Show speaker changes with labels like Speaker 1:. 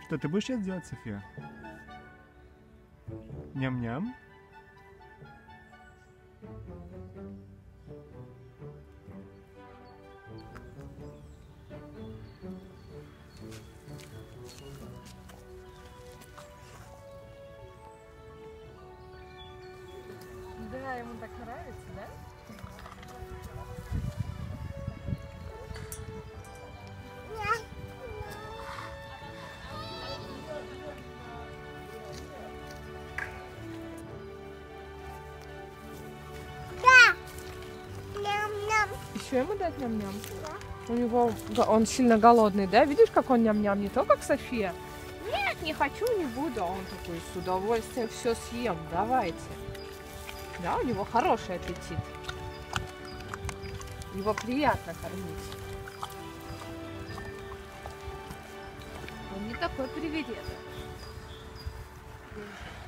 Speaker 1: Что ты будешь сейчас делать, София? Ням-ням.
Speaker 2: Да, ему так нравится, да? Еще ему дать ням-ням? У него он сильно голодный, да? Видишь, как он ням-ням, не то, как София? Нет, не хочу, не буду. А он такой, с удовольствием все съем, давайте. Да, у него хороший аппетит. Его приятно кормить. Он не такой привередливый.